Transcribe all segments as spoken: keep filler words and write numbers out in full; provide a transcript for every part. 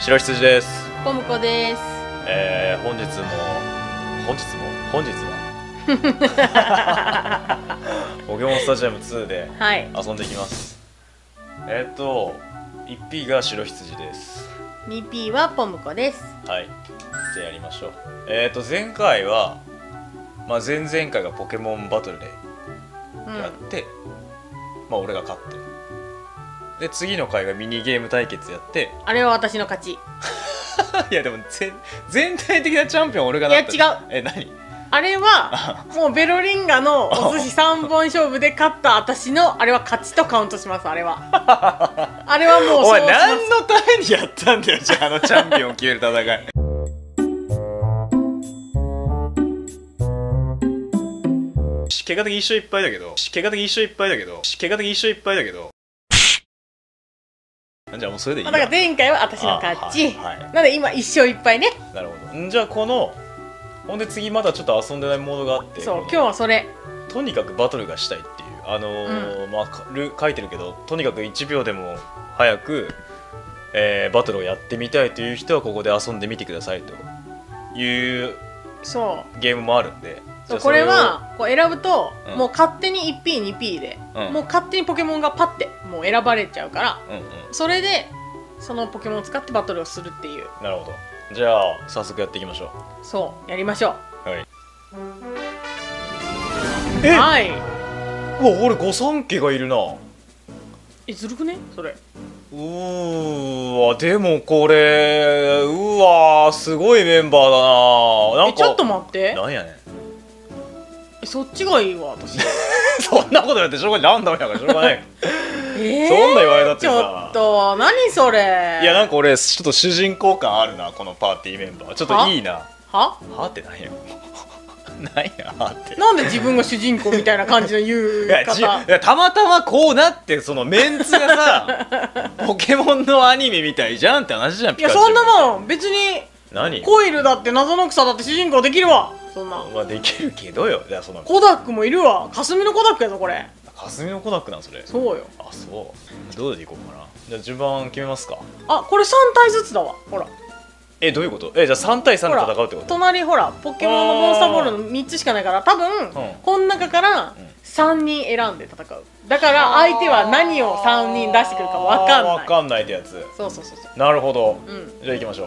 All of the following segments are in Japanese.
白羊です。 ポムコです。 えー、本日も本日も本日はポケモンスタジアムツーで遊んでいきます。はい、えっと いちピー が白羊です。 にピー はポムコです。 はい、じゃあやりましょう。えっと前回はまあ前々回がポケモンバトルでやって、うん、まあ俺が勝ってる。で次の回がミニゲーム対決やって、 あれは私の勝ち。 いやでも全体的なチャンピオン俺がなった。 いや違う。 え何？ あれはもうベロリンガのお寿司さんぼん勝負で勝った私のあれは勝ちとカウントします。あれはあれはもうおい何のためにやったんだよ。じゃああのチャンピオンを決める戦い。結果的に一勝一敗だけど結果的に一勝一敗だけど結果的に一勝一敗だけどじゃあもうそれでいいや。 だから前回は私の勝ち、はいはい、なので今一勝一敗ね。 なるほど。んじゃあこのほんで次まだちょっと遊んでないモードがあって、 そう今日はそれとにかくバトルがしたいっていうあのーうん、まあル書いてるけどとにかくいちびょうでも早く、えー、バトルをやってみたいという人はここで遊んでみてくださいというそうゲームもあるんで、 そうこれはこう選ぶと、うん、もう勝手に いちピーにピー で、うん、もう勝手にポケモンがパッてもう選ばれちゃうから、うんうん、それでそのポケモンを使ってバトルをするっていう。 なるほど。じゃあ早速やっていきましょう。そうやりましょう。はい。 えはい。 うわ俺御三家がいるな。 えずるくねそれ。 うーわでもこれうわすごいメンバーだな。なんかえちょっと待って。 なんやねん。 えそっちがいいわ私。 そんなことやってしょうがない。ランダムやからしょうがない。 えー、 そんな言われたってさ。 ちょっと何それ。 いやなんか俺ちょっと主人公感あるなこのパーティーメンバー。ちょっといいな。 ははってなんや。なんやはって。 なんで自分が主人公みたいな感じの言う方。 いやたまたまこうなってそのメンツがさポケモンのアニメみたいじゃんって話じゃん。 いやそんなもん別に何コイルだって謎の草だって主人公できるわ。そんなまあできるけどよ。いやそんなコダックもいるわ。霞のコダックやぞこれ。 霞のコダックなんそれ。 そうよ。 あそうどうでいこうかな。じゃあ順番決めますか。 あこれさんたいずつだわほら。 えどういうこと？えじゃあさんたいさんで戦うってこと？ 隣ほらポケモンのモンスターボールのみっつしかないから多分、うん、この中からさんにん選んで戦う。だから相手は何をさんにん出してくるか分かんない。 分かんないってやつ。 そうそうそうそう。 なるほど、 うん、 じゃあ行きましょう。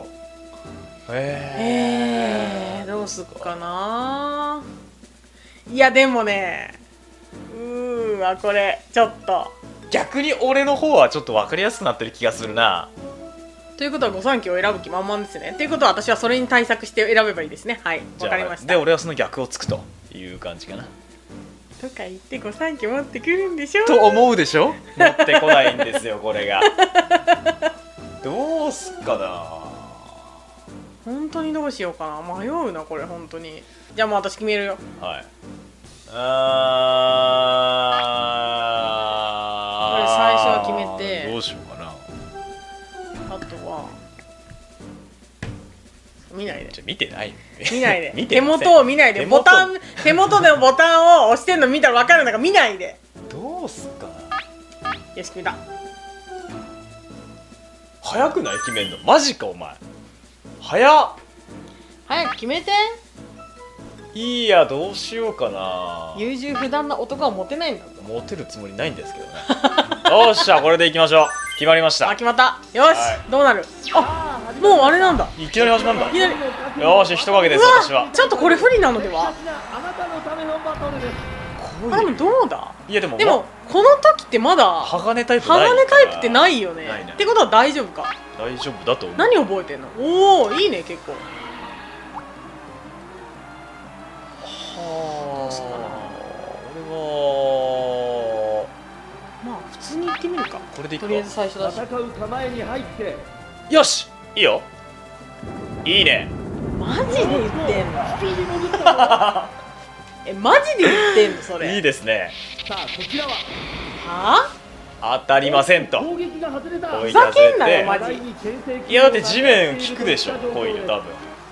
えー、えー、どうすっかな。いやでもねうーわこれちょっと逆に俺の方はちょっと分かりやすくなってる気がするな。 ということは御三家を選ぶ気満々ですね。ということは私はそれに対策して選べばいいですね。はいわかりました。 で俺はその逆をつくという感じかな。 とか言って御三家持ってくるんでしょと思うでしょ。持ってこないんですよこれが。どうすっかな。 本当にどうしようかな。迷うなこれ本当に。じゃあもう私決めるよ。 はい。あこれ最初は決めてどうしようかな。 あとは見ないで。 じゃ見てない見ないで。見て手元を見ないで。ボタン手元でボタンを押してんの見たら分かるんだから見ないで。 どうすっかな。 よし決めた。 早くない決めんの。マジかお前早っ。 早く決めて。 いやどうしようかな。 優柔不断な男はモテないんだ。 モテるつもりないんですけどね。よっしゃこれでいきましょう。決まりました。 あ決まった。よし、はい、どうなる。あもうあれなんだ。 いきなり始まるんだ。 いきなりよし人影です私は。 ちょっとこれ不利なのでは。あでもどうだ。 いやでもでもこの時ってまだ鋼タイプない鋼タイプってないよね。ないないってことは大丈夫か。 大丈夫だと思う。 何覚えてんの。おおいいね結構。 はあ俺はまあ普通に行ってみるか。 これでいくか。 とりあえず最初だし。 戦う構えに入ってよしいいよ。いいね。 マジで言ってんの。えマジで言ってんのそれ。 いいですね。 さあこちらははあ当たりませんと。 攻撃が外れた。 ふざけんなよマジ。 いやだって地面効くでしょコイル多分。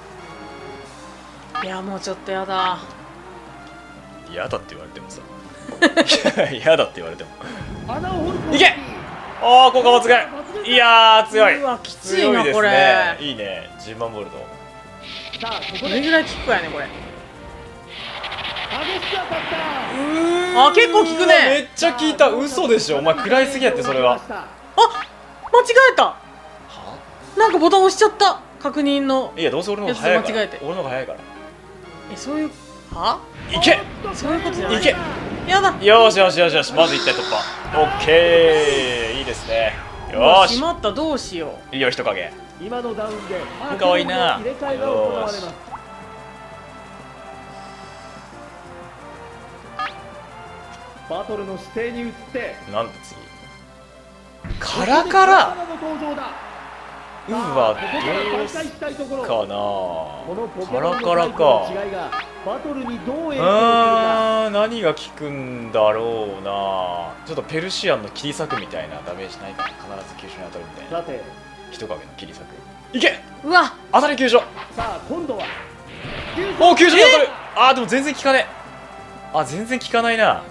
いやもうちょっとやだ。 嫌だって言われてもさ。嫌だって言われても。 穴を掘る。 いけ。ああ効果抜群。 いやー強い。 うわきついな強いですこれね。いいね。じゅうまんボルト。 さあここでどれぐらい効くかやねこれ。 激しく当たったあ結構効くねめっちゃ効いた。嘘でしょ。お前食らいすぎやってそれは。 あ間違えた。なんかボタン押しちゃった。確認の。 いやどうせ俺の方が早いから。 やつ間違えて俺の方が早いから。 えそういうはいけ。 そういうことじゃない。 いけ。 やだ。 よーしよしよしよし。まずいってん突破。オッケー。いいですね。よーし。 しまったどうしよいいよ人影。 今のダウンでかわいいな入れ替えが行われます。バトルの姿勢に移ってなんで次。カラカラ。 の登場だ。 うわここからどう再開したいところ。 かこのポな。 ケモンのカラカラタイプのか。 違いがバトルにどう影響するか。 あー何が効くんだろうな。ちょっとペルシアンの切り裂くみたいなダメージないかな。必ず急所に当たるみたいな。 さて人影の切り裂く。いけ。 う。うわ当たり急所。 さあ今度はおお急所に当たる。あーでも全然効かねえ。あ全然効かないな。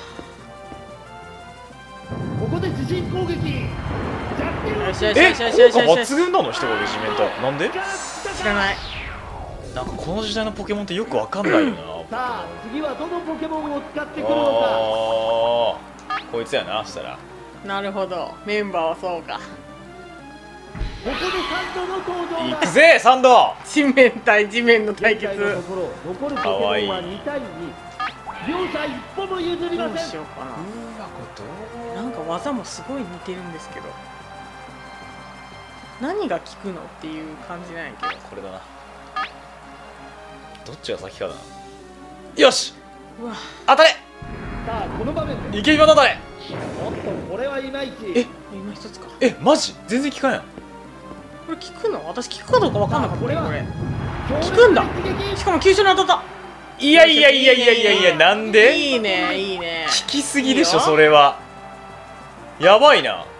ここで自陣攻撃。 よしよしえよしよしよし効果よし抜群なの人影地面体。なんで。 知らない。 なんかこの時代のポケモンってよくわかんないよな。 さあ次はどのポケモンを使ってくるのか。 あーこいつやな。したらなるほどメンバーはそうか。 ここでサンドの登場だ。 いくぜサンド。 地面対地面の対決。 現在のところ残るポケモンはにたいに。両者一歩も譲りどうません。 しようかな。 うわこれどう。 なんか技もすごい似てるんですけど何が効くのっていう感じなんやけど。 これだな。どっちが先かだな。よしうわ当たれ。 さあこの場面でいけ今の当たれ。 おっとこれはいまいち。 え今一つか。 えマジ全然効かんやん。 これ効くの？私効くかどうか分かんなかったねこれ。 効効くんだ。しかも急所に当たった。 いやいやいやいやいやいやなんで。 いいねいいね。 効きすぎでしょいいよそれは。やばいな。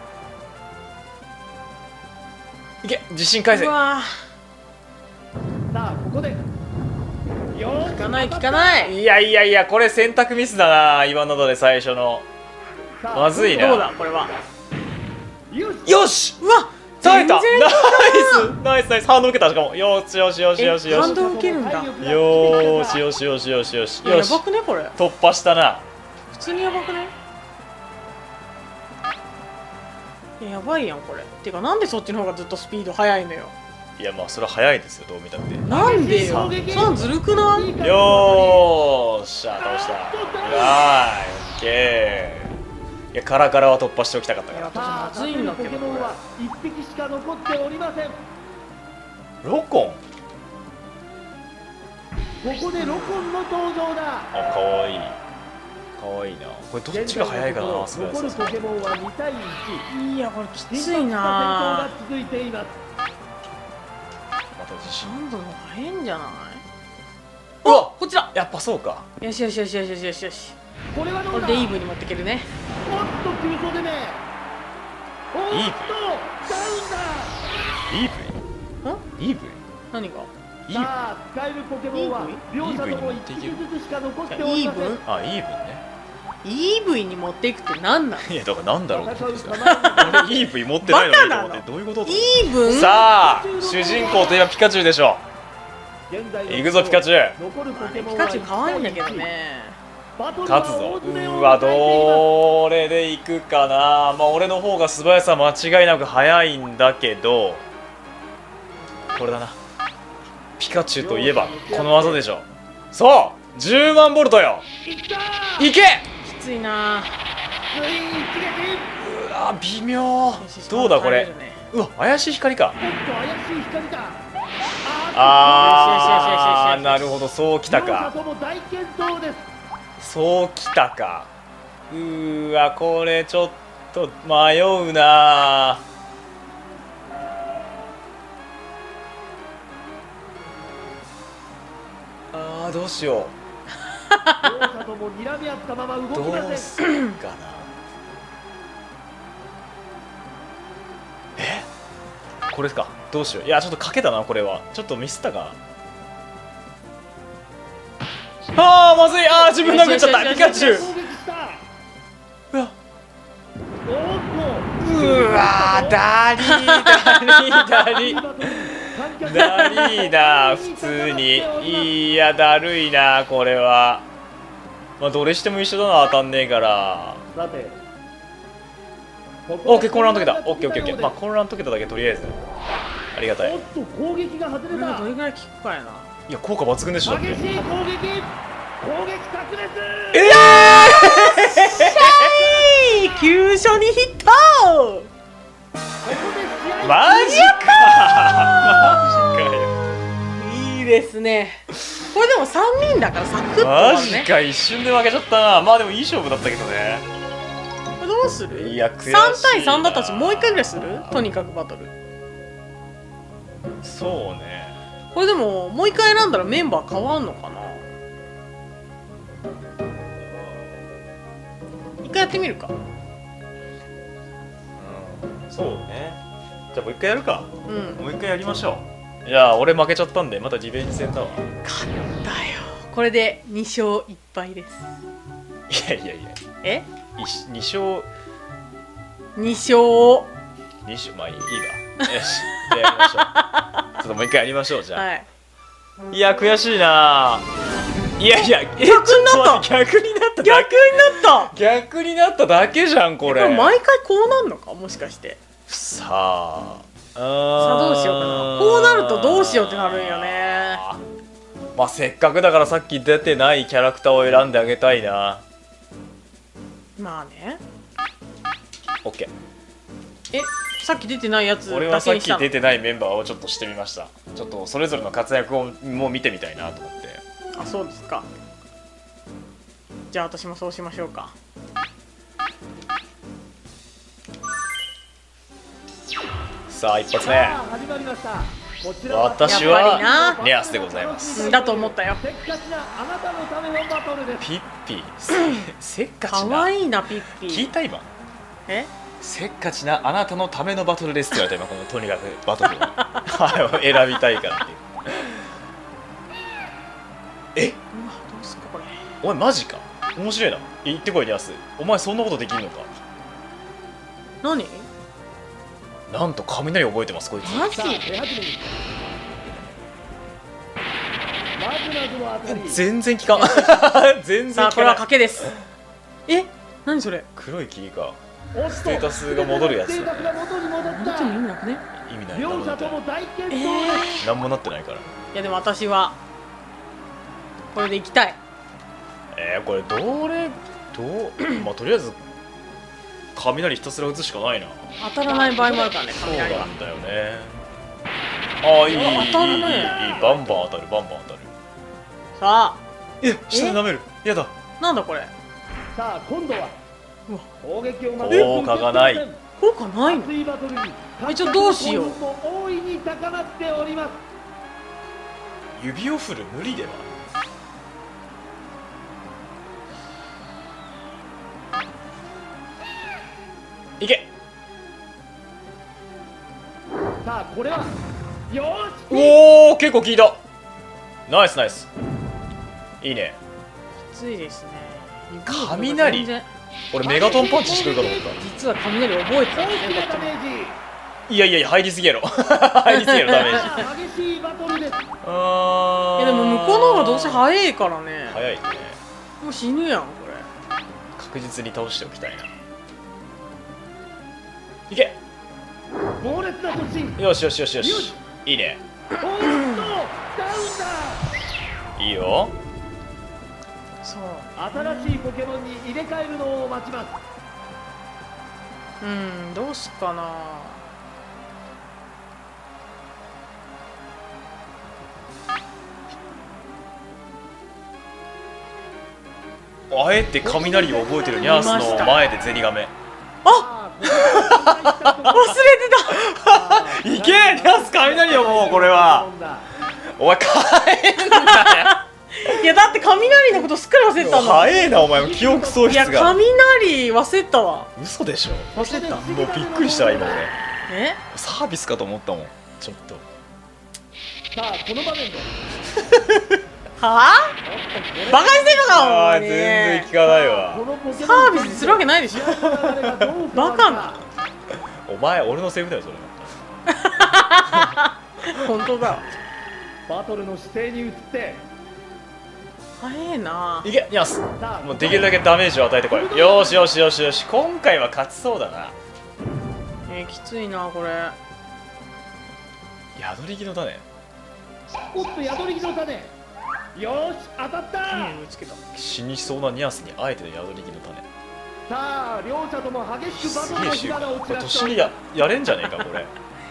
いけ自信返せ。 うわさあここでよ効かない効かない。 いやいやいやこれ選択ミスだな今ので最初の。まずいな。 どうだこれは。 よしよしうわ耐えた。ナ全然イスナイスナイス反動受けた。しかもよしよしよしよしよし反動受けるんだ。 よーしよしよしよしよしやよしばくねこれ。 突破したな。 普通にやばくね。いややばいやんこれ。てかなんでそっちの方がずっとスピード速いのよ。 いやまあそれは早いですよどう見たって。 なんでよ。そんずるくない？ よーしゃ倒した。はいオッケー。いやカラカラは突破しておきたかったから。 さあまずいんだけどポケモンは一匹しか残っておりません。こロコン。 こでロコンの登場だ。 あかわいいかわいいな。これどっちが早いかな。 現在のところ残るポケモンはにたいいち。 いやこれきつ緊迫したいな。 戦闘が続いています。 また自信。 何度の方が早いんじゃない？ うわこっちだ。 やっぱそうか。 よしよしよしよしよしよしよし。 これはどうだ。 これでイーブンに持っていけるね。 おっと急所攻め。おっとイーブダウンだ。 イーブイイーブイ何が？ イーブイさあ使えるポケモンは両者ともいち匹ずつしか残っておりません。 イーブンあイーブイね。 イーブイに持っていくって何なの？ いやだからなんだろうって戦うことですよ。 構俺イーブイ持ってないのにと思バカなのってどういうこと。 イーブン？ さあ主人公といえばピカチュウでしょ。 現在の行くぞピカチュウ。 残るポケモンピはカチュウ可愛いんだけどね。 バトルは勝つぞ。 大詰めをうわ迎えています。 どれで行くかな。まあ俺の方が素早さ間違いなく速いんだけどこれだな。ピカチュウといえばこの技でしょ。そうじゅうまんボルトよ。 いったー。 いけ。 きついな。 ついに一撃。 うわ微妙。どうだこれ。うわ怪しい光か。 おっと怪しい光だ。 あーなるほどそうきた両者か。 とも大健闘です。 そうきたか。うーわこれちょっと迷うな。あーどうしよ両者とも睨み合ったまま動う。どきません。 うするかな。えこれですか。どうしよう。いやちょっとかけたなこれは。ちょっとミスったか。あーまずい。あー自分殴っちゃった。ピカチュウ。 攻撃した。 うわおっとうわーダリーダリーダリーダリーな普通に。いやだるいなこれは。まあどれしても一緒だな、当たんねえから。オッケー混乱解けた。オッケーオッケーオッケー。まあ混乱解けただけとりあえずありがたい。 攻撃が外れた。 どれぐらい効くかやな。 いや効果抜群でしょ。だって激しい攻撃攻撃炸裂。 ええー、急所にヒット。 マジかマジかよ。 いいですね。これでもさんにんだからサクッと終わマジるね。 か一瞬で負けちゃったな。まあでもいい勝負だったけどね。 これどうする？ いや悔しいな。 さんたいさんだったしもういっかいぐらいする？とにかくバトル。 そうね。 これでももういっかい選んだらメンバー変わんのかな。いっかいやってみるか。 うん、そうね。じゃあもう一回やるか。 うん。 もう一回やりましょう。いや俺負けちゃったんでまたリベンジ戦だわ。 勝ったよ。これでにしょういっぱいです。 いやいやいや。 え？ に勝に勝に勝まあいいわ。よしじゃあやりましょう。ちょっともう一回やりましょうじゃあ。 はい。 いや悔しいな。いやいや逆になった逆になった逆になった逆になっただけじゃんこれ。 これ毎回こうなんのかもしかして。 さあさあどうしようかな。こうなるとどうしようってなるんよね。 まあせっかくだからさっき出てないキャラクターを選んであげたいな。 まあね。 オッケー。えさっき出てないやつだけ俺はさっきにしたの？ 出てないメンバーをちょっとしてみました。ちょっとそれぞれの活躍をもう見てみたいなと思って。 あそうですか。じゃあ私もそうしましょうか。 さあ一発目。 始まりました。こちらは私やっぱりはなネアスでございます。 だと思ったよ。 せっかちなあなたのためのバトルです。 ピッピせせっかちかな。 わいいなピッピ。 聞いた今。 え？ せっかちなあなたのためのバトルですって言われた今このとにかくバトルを選びたいからっていう。え？ うわどうすかこれ。 お前マジか。面白いな。言ってこいネアス。お前そんなことできるのか。 何？ なんと雷覚えてますこいつ。 マジ？ さあ手始めに。まずまずは当たり。 全然効かん。全然さあこれは効かない。 賭けです。え？何それ？ 黒い霧か。 おっとステータスが戻るやつ。 ステータスが元に戻った。 どっちも意味なくね？ 意味ない。 両者とも大健闘です。 えなんもなってないから。 いやでも私はこれでいきたい。 えー、これどれどうまあとりあえず雷ひたすら打つしかないな。 当たらない場合もあるからねそう雷は。 なんだよね。ああいいいいいいいいい当たるねいいバンバン当たるバンバン当たる。 さあえ下で舐める。やだ。 なんだこれ。 さあ今度はうわ攻撃を効果がない。 効果ないの？ 熱いバトルにえちょどうしよう。 大いに高まっております。 指を振る無理では。いけ。 さあこれはよーし。 おお結構効いた。ナイスナイス。いいね。 きついですね。 雷全然俺メガトンパンチしてくるかと思った。 実は雷覚えてたんだ大きなダねこっちも。 メージ。 いやいやいや入りすぎやろ。入りすぎやろダメージ。 さあ激しいバトルです。 あいやでも向こうの方がどうせ早いからね。 早いね。 もう死ぬやんこれ。 確実に倒しておきたいな。いけ。 猛烈な突進。 よしよしよしよし。いいね。 おーっとダウンだ。 いいよ。 そう新しいポケモンに入れ替えるのを待ちます。 うんどうすっかな。 あえて雷を覚えてるニャースの前でゼニガメ。 あ忘れてた。 いけニャース雷よもうこれは。お前帰んなよ。 いやだって雷のことすっかり忘れてたの。 早えなお前記憶喪いや失が。 雷忘れてたわ。 嘘でしょ。 忘れてた。 もうびっくりしたわ今俺。 え？ サービスかと思ったもんちょっと。 さあこの場面ではあ？バカにしてんのかお前あー全然聞かないわ。 サービスするわけないでしょ。バカな。 お前俺のセリフだよそれ。 本当だ。 バトルの姿勢に移って。 早えな。 いけニャース。もうできるだけダメージを与えてこい。よしよしよしよし、今回は勝ちそうだな。 えー、きついなこれ。 宿り木の種。 おっと宿り木の種。よし当たった。 ぶつけた。 死にそうなニャースにあえて宿り木の種。 さあ両者とも激しくバトルの火花を散これらしており年にややれんじゃねえかこれ。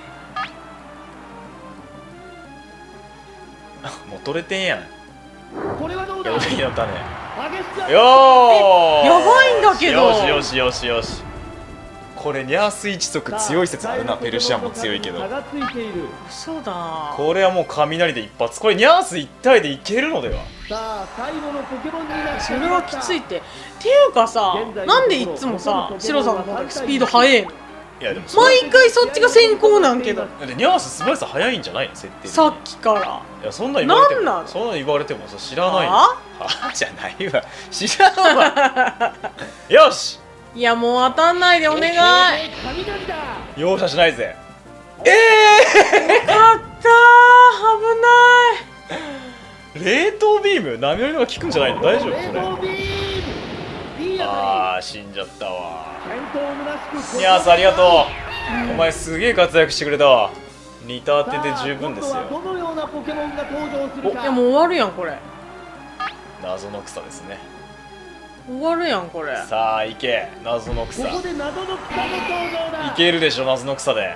もう取れてんやん。 これはどうだ。 宿り木の種。 激しくよーやばいんだけど。 よしよしよしよし。これニャース一族強い説あるな。ペルシアンも強いけど。 嘘だ。 これはもう雷で一発。これニャース一体でいけるのでは。 さあ最後のポケモンになってそれはきついって。っていうかさ、なんでいつもさシロさんの方がスピード速いの。 いやでも毎回そっちが先行なんけど。 だってニャース素早さ速いんじゃないの設定。 さっきから。 いやそんな言われてもなんなんそんな言われてもさ知らないよ。 はあじゃないわ。知らんわ。よし。 いやもう当たんないでお願い。 容赦しないぜ。 ええー、かったー。危ない。 冷凍ビーム波乗りのが効くんじゃないの。大丈夫それ。あー死んじゃったわ。ニャースありがとう。お前すげえ活躍してくれたわ。似た当てで十分ですよ。 おいやもう終わるやんこれ。 謎の草ですね。 終わるやんこれ。 さあ行け謎の草。いここで謎の草の登場だ。 けるでしょ謎の草で。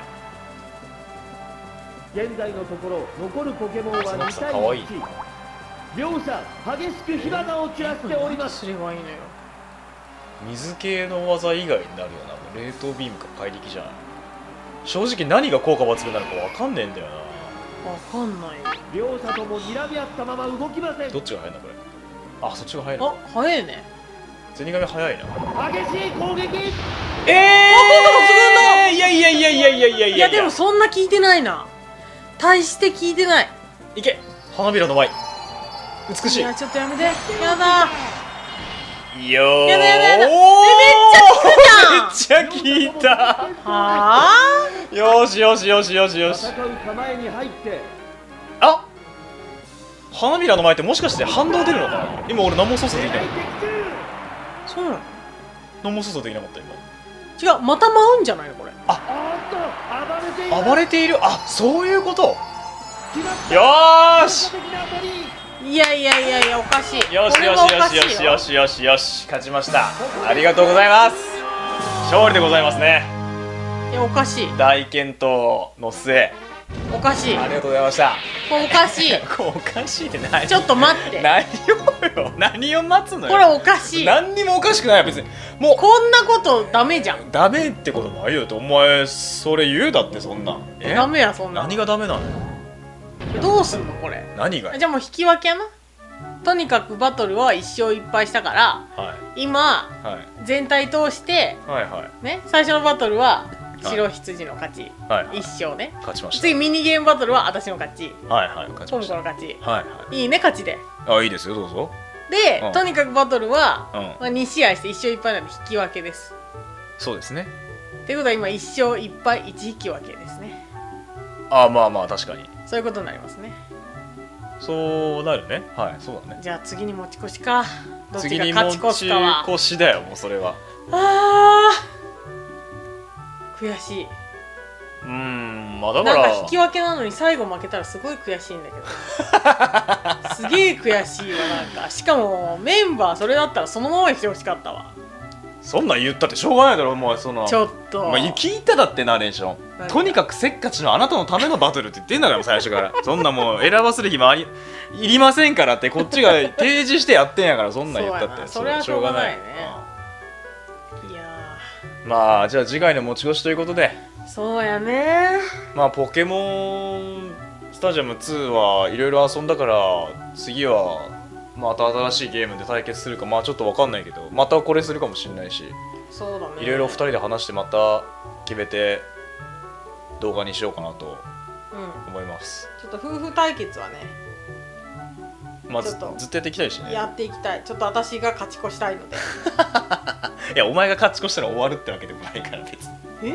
現在のところ残るポケモンはにたいかわいい。 いち。両者激しく火花を散らしております。 すればいいのよ。 水系の技以外になるよな。もう冷凍ビームか怪力じゃん。正直何が効果抜群なのか分かんねえんだよな。 わかんないよ。 両者とも睨み合ったまま動きません。 どっちが速いんだこれ。あそっちが速いな。 あ早いね。 ゼニガメ速いな。 激しい攻撃。 ええー、 いやいやいやいやいやいやいやいやでもそんな効いてないな。大して効いてない。 いけ花びらの舞美しい。 いやちょっとやめて。やだよーやだやだやだ。えめっちゃ効いた。 はあよしよしよしよしよし。 戦う構えに入って。 あ花びらの舞ってもしかして反動出るのかな。今俺何も操作できない。 そうなの。 何も操作できなかった今。 違うまた舞うんじゃないのこれ。 あっと暴れている。あそういうこと。よーしいやいやいやいやおかしい。 よしよしよしよしよしよしよし勝ちました。ありがとうございます。勝利でございますね。 いやおかしい。 大健闘の末おかしい。 ありがとうございました。 これおかしい。 これおかしいって何。 ちょっと待って。 何をよ何を待つのよ。 これおかしい。 何にもおかしくないよ別に。もうこんなことダメじゃん。 ダメってことないよ。お前それ言うだってそんな。えダメやそんな。 何がダメなの。 どうすんのこれ。 何が。 じゃあもう引き分けやな。とにかくバトルはいっ勝いっ敗したから、 はい、 今、 はい、 全体通して、 はいはいね、最初のバトルは白羊の勝ち、 はいはい、 いっ勝ね。 勝ちました。 次ミニゲームバトルは私の勝ち、 はいはい、勝ちました。 トムコの勝ち、 はいはい、 いいね勝ちで。 あいいですよどうぞ。 で、 うん、 とにかくバトルは、 うんまあ、に試合していっ勝いっ敗なんで引き分けです。 そうですね。 ということは今いっ勝いっ敗いち引き分けですね。 あまあまあ確かにそういうことになりますね。 そうなるね。はいそうだね。 じゃあ次に持ち越しか。どっちが勝ち越すかは。 次に持ち越しだよもうそれは。 あー悔しい。 うーんまあだからなんか引き分けなのに最後負けたらすごい悔しいんだけどすげえ悔しいわ。なんかしかもメンバーそれだったらそのままにしてほしかったわ。 そんなん言ったってしょうがないだろもうそのちょっと、 まあ、聞いただってナレーションとにかくせっかちのあなたのためのバトルって言ってんだから最初からそんなもう選ばせる暇ありいりませんからってこっちが提示してやってんやからそんなん言ったってそれはしょうがないね。 うん、 いやまあじゃあ次回の持ち越しということでそうやね。 まあポケモンスタジアムツーはいろいろ遊んだから次はまた新しいゲームで対決するかまあちょっと分かんないけどまたこれするかもしれないしそうだねいろいろふたりで話してまた決めて動画にしようかなと思います、 うん、ちょっと夫婦対決はねまあずずっとやっていきたいしねやっていきたい。ちょっと私が勝ち越したいのでいやお前が勝ち越したら終わるってわけでもないから別にえ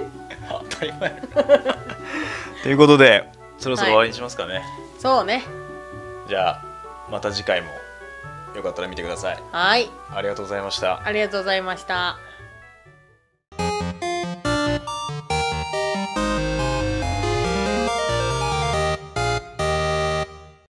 当たり前ということでそろそろ終わりにしますかね、はい、 そうね。 じゃあまた次回もよかったら見てください。 はい、 ありがとうございました。 ありがとうございました。